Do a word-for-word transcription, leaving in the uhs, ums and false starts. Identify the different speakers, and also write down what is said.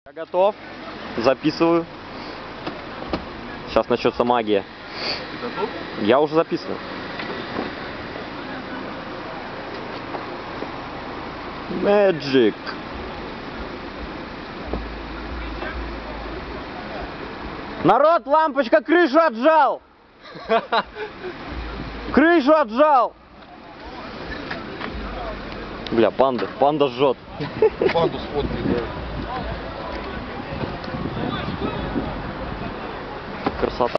Speaker 1: Я готов. Записываю. Сейчас начнется магия.
Speaker 2: Ты готов?
Speaker 1: Я уже записываю. Magic. Народ, лампочка крышу отжал. Крышу отжал. Бля, панда, панда жжет.
Speaker 2: Панду сфоткай, да.